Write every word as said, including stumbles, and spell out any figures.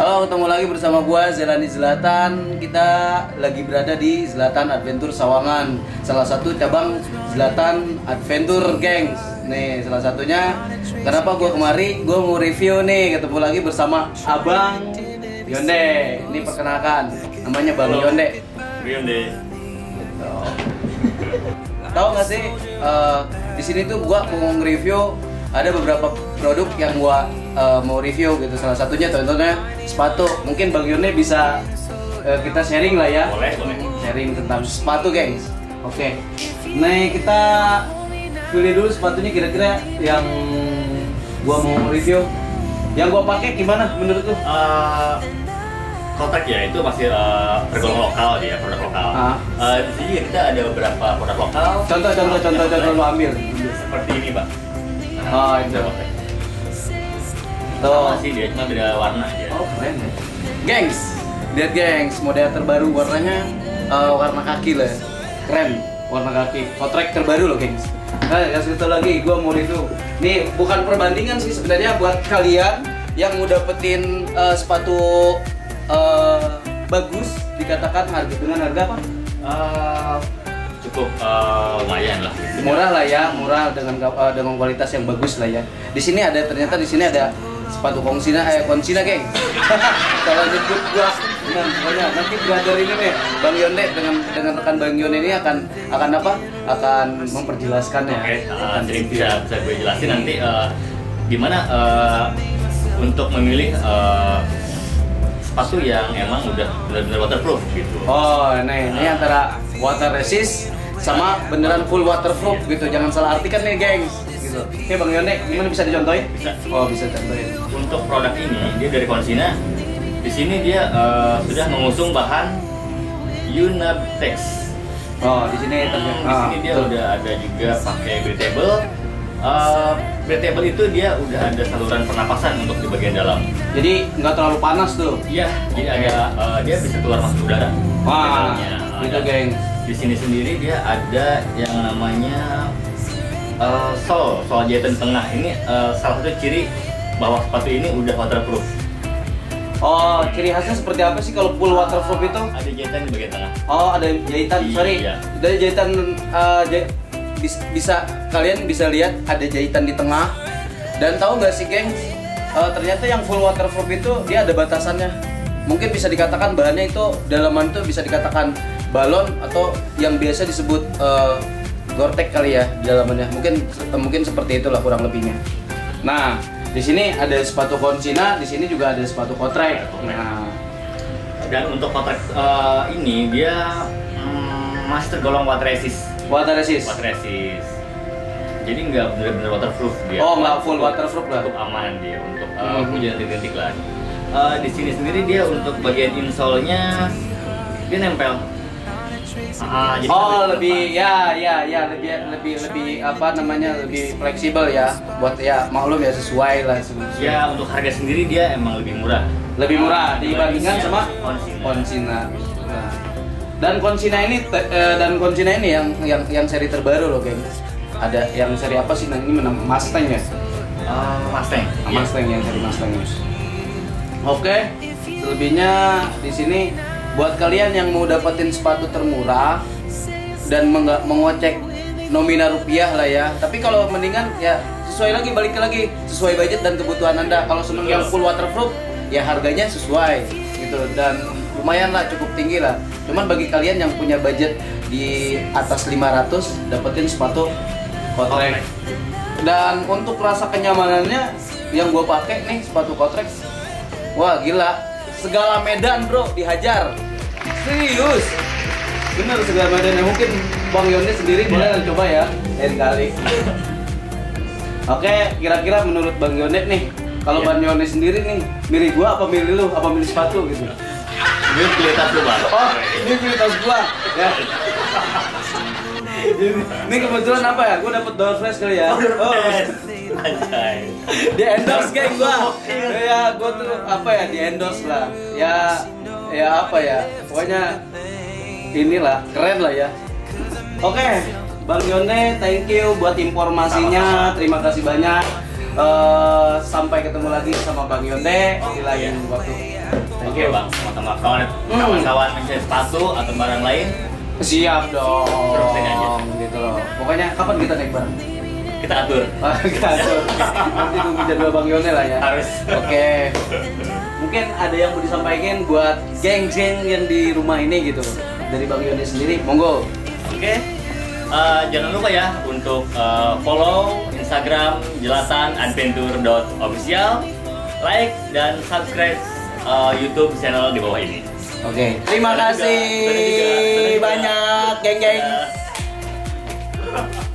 Halo, ketemu lagi bersama gua Zelani Zlatan. Kita lagi berada di Zlatan Adventure Sawangan, salah satu cabang Zlatan Adventure, gengs. Nih, salah satunya. Kenapa gua kemari? Gua mau review nih, ketemu lagi bersama Abang Yonde. Ini perkenalkan, namanya Bang Halo. Yonde. Yonde. Gitu. Tahu nggak sih? Uh, di sini tuh gua mau nge-review ada beberapa produk yang gua uh, mau review gitu. Salah satunya contohnya sepatu. Mungkin Bang Yonde bisa uh, kita sharing lah ya. Boleh, boleh. Sharing tentang sepatu, gengs. Oke. Nih kita pilih dulu sepatunya kira-kira yang gua mau review. Yang gua pakai gimana menurut lu? Uh, Kotak ya, itu masih uh, tergolong lokal ya, produk lokal. Ah. Uh, di sini kita ada beberapa produk lokal. Contoh, contoh, Uh, contoh, yang contoh lu ambil. Seperti ini, Pak. Oh, itu. Udah pakai. Tuh. Sama sih dia, cuma beda warna aja. Oh, keren ya. Gengs, lihat gengs, model terbaru warnanya uh, warna kaki lah. Keren, warna kaki. Kotrek terbaru loh, gengs. Nah, kasih tau lagi, gue mau review. Nih, bukan perbandingan sih sebenarnya buat kalian yang mau dapetin uh, sepatu uh, bagus, dikatakan harga dengan harga apa? Uh, cukup uh, lumayan lah. Murah lah ya, murah dengan uh, dengan kualitas yang bagus lah ya. Di sini ada ternyata di sini ada sepatu Konsina, eh Konsina, geng. Kalau nyebut gua, nah, pokoknya nanti brother ini nih, Bang Yonde dengan dengan rekan Bang Yonde ini akan akan apa? Akan memperjelaskan ya. Oke, uh, jadi bisa bisa gue jelasin nanti uh, gimana uh, untuk memilih uh, sepatu yang emang udah benar-benar waterproof gitu. Oh, nah ini antara water resist sama beneran full waterproof gitu. Jangan salah artikan nih, gengs. Gitu. Oke, Bang Yonde, gimana bisa dicontohin? Bisa. Oh, bisa contohin. Untuk produk ini dia dari Konsina. Di sini dia uh, sudah mengusung bahan Unabtex. Oh, di sini Hmm, ternyata. di sini dia udah ada juga pakai breathable. Uh, breathable itu dia udah ada saluran pernapasan untuk di bagian dalam. Jadi nggak terlalu panas tuh. Iya, jadi Oke. ada uh, dia bisa keluar masuk udara. Wah, Breathabelnya. Uh, itu dan geng. Di sini sendiri dia ada yang namanya uh, sol, sol jahitan tengah. Ini uh, salah satu ciri bahwa sepatu ini udah waterproof. Oh, ciri khasnya seperti apa sih kalau full waterproof itu? Ada jahitan di bagian tengah. Oh, ada jahitan. Iya. Sorry, dari jahitan uh, jah- bis- bisa kalian bisa lihat ada jahitan di tengah. Dan tahu nggak sih, geng? Uh, ternyata yang full waterproof itu dia ada batasannya. Mungkin bisa dikatakan bahannya itu dalaman itu bisa dikatakan balon atau yang biasa disebut uh, Gore-Tex kali ya di dalamannya. Mungkin mungkin seperti itulah kurang lebihnya. Nah, di sini ada sepatu Konsina, di sini juga ada sepatu Kotrek. Nah, Dan untuk kotak uh, ini dia mm, masih tergolong water resist. water resist. Water resist. Jadi nggak benar-benar waterproof dia. Oh, nggak full waterproof lah. Cukup aman dia untuk uh, Hmm. hujan rintik lah. Uh, di sini sendiri dia untuk bagian insole-nya dia nempel. Ah, jadi Oh, sampai lebih depan. ya ya ya lebih lebih lebih apa namanya lebih fleksibel ya buat ya maklum ya sesuai lah sesuai. Ya untuk harga sendiri dia emang lebih murah. Lebih murah Ah, dibandingkan dibandingkan sama Konsina. Konsina. Nah, dan Konsina ini te- eh, dan Konsina ini yang yang yang seri terbaru loh, geng. Ada yang seri apa sih? Nah, ini menang Mustang ya? Uh, Mustang. Ah, Mustang yang seri Mustang. Oke, selebihnya di sini buat kalian yang mau dapetin sepatu termurah dan meng- mengocek nominal rupiah lah ya. Tapi kalau mendingan ya sesuai lagi balik lagi sesuai budget dan kebutuhan Anda. Kalau seneng yang full waterproof ya harganya sesuai gitu dan lumayan lah cukup tinggi lah. Cuman bagi kalian yang punya budget di atas lima ratus dapetin sepatu Kotrek. Dan untuk rasa kenyamanannya yang gue pakai nih sepatu Kotrek. Wah gila, segala medan bro dihajar. Serius. Bener segala medan ya. Mungkin Bang Yonde sendiri boleh coba ya lain kali. Oke, kira-kira menurut Bang Yonde nih, kalau Iya. Bang Yonde sendiri nih, milih gua apa milih lu? Apa milih sepatu gitu? Dia pilih tas dulu, Bang. Oh, ini pilih tas gua. Ya. Ini kebetulan apa ya? Gua dapet door flash kali ya. Oh. Anjay. Di endorse geng gua. Ya, gua tuh apa ya di endorse lah. Ya, ya apa ya? Pokoknya inilah keren lah ya. Oke, Bang Yonde, thank you buat informasinya. Sama-sama. Terima kasih banyak. Uh, sampai ketemu lagi sama Bang Yonde di lain Iya. waktu. Thank Oke you. bang, sama-sama kawan kawan-kawan mencari sepatu atau barang lain. Siap dong. Terusin aja. Gitu loh. Pokoknya kapan kita naik bareng? Kita atur. Kita atur. Nanti tunggu jadwal Bang Yonde lah ya. Harus. Oke. Mungkin ada yang mau disampaikan buat geng-geng yang di rumah ini gitu dari Bang Yonde sendiri. Monggo. Oke. Uh, jangan lupa ya untuk uh, follow Instagram jelatan adventure dot official, like dan subscribe uh, YouTube channel di bawah ini. Oke. Terima Dadah juga. kasih Dadah juga. Dadah juga. banyak, geng-geng. Dadah.